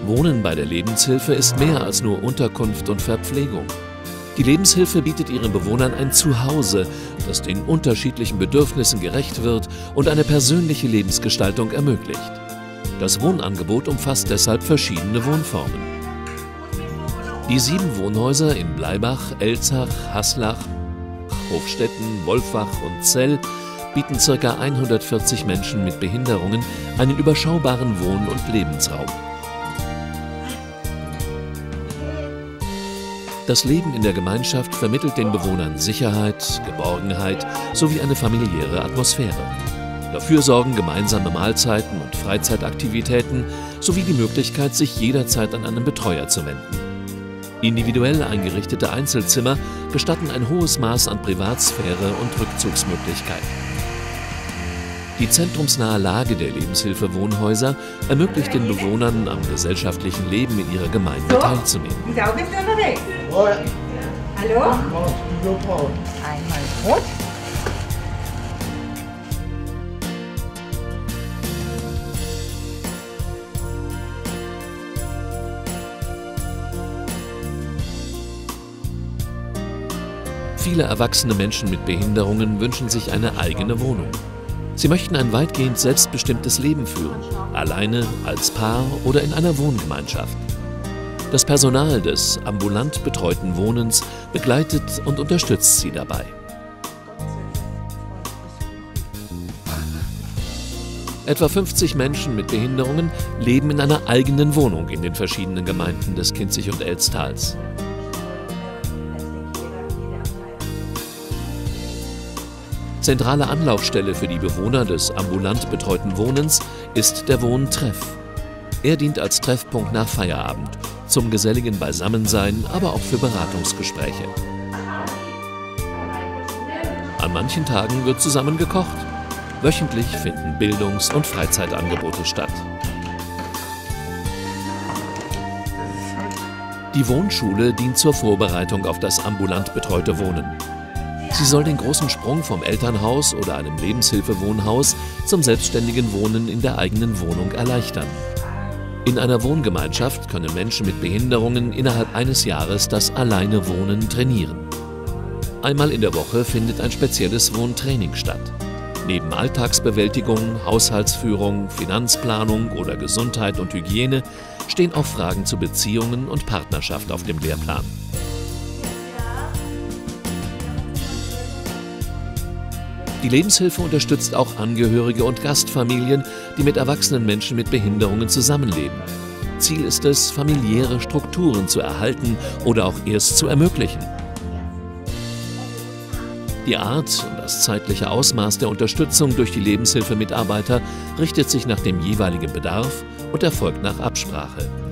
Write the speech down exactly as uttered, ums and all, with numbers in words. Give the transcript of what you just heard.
Wohnen bei der Lebenshilfe ist mehr als nur Unterkunft und Verpflegung. Die Lebenshilfe bietet ihren Bewohnern ein Zuhause, das den unterschiedlichen Bedürfnissen gerecht wird und eine persönliche Lebensgestaltung ermöglicht. Das Wohnangebot umfasst deshalb verschiedene Wohnformen. Die sieben Wohnhäuser in Bleibach, Elzach, Haslach, Hofstetten, Wolfach und Zell bieten ca. hundertvierzig Menschen mit Behinderungen einen überschaubaren Wohn- und Lebensraum. Das Leben in der Gemeinschaft vermittelt den Bewohnern Sicherheit, Geborgenheit sowie eine familiäre Atmosphäre. Dafür sorgen gemeinsame Mahlzeiten und Freizeitaktivitäten sowie die Möglichkeit, sich jederzeit an einen Betreuer zu wenden. Individuell eingerichtete Einzelzimmer gestatten ein hohes Maß an Privatsphäre und Rückzugsmöglichkeiten. Die zentrumsnahe Lage der Lebenshilfe-Wohnhäuser ermöglicht den Bewohnern, am gesellschaftlichen Leben in ihrer Gemeinde teilzunehmen. Hallo? Einmal rot. Viele erwachsene Menschen mit Behinderungen wünschen sich eine eigene Wohnung. Sie möchten ein weitgehend selbstbestimmtes Leben führen, alleine, als Paar oder in einer Wohngemeinschaft. Das Personal des ambulant betreuten Wohnens begleitet und unterstützt sie dabei. Etwa fünfzig Menschen mit Behinderungen leben in einer eigenen Wohnung in den verschiedenen Gemeinden des Kinzig- und Elztals. Zentrale Anlaufstelle für die Bewohner des ambulant betreuten Wohnens ist der Wohntreff. Er dient als Treffpunkt nach Feierabend, zum geselligen Beisammensein, aber auch für Beratungsgespräche. An manchen Tagen wird zusammen gekocht. Wöchentlich finden Bildungs- und Freizeitangebote statt. Die Wohnschule dient zur Vorbereitung auf das ambulant betreute Wohnen. Sie soll den großen Sprung vom Elternhaus oder einem Lebenshilfewohnhaus zum selbstständigen Wohnen in der eigenen Wohnung erleichtern. In einer Wohngemeinschaft können Menschen mit Behinderungen innerhalb eines Jahres das Alleinewohnen trainieren. Einmal in der Woche findet ein spezielles Wohntraining statt. Neben Alltagsbewältigung, Haushaltsführung, Finanzplanung oder Gesundheit und Hygiene stehen auch Fragen zu Beziehungen und Partnerschaft auf dem Lehrplan. Die Lebenshilfe unterstützt auch Angehörige und Gastfamilien, die mit erwachsenen Menschen mit Behinderungen zusammenleben. Ziel ist es, familiäre Strukturen zu erhalten oder auch erst zu ermöglichen. Die Art und das zeitliche Ausmaß der Unterstützung durch die Lebenshilfemitarbeiter richtet sich nach dem jeweiligen Bedarf und erfolgt nach Absprache.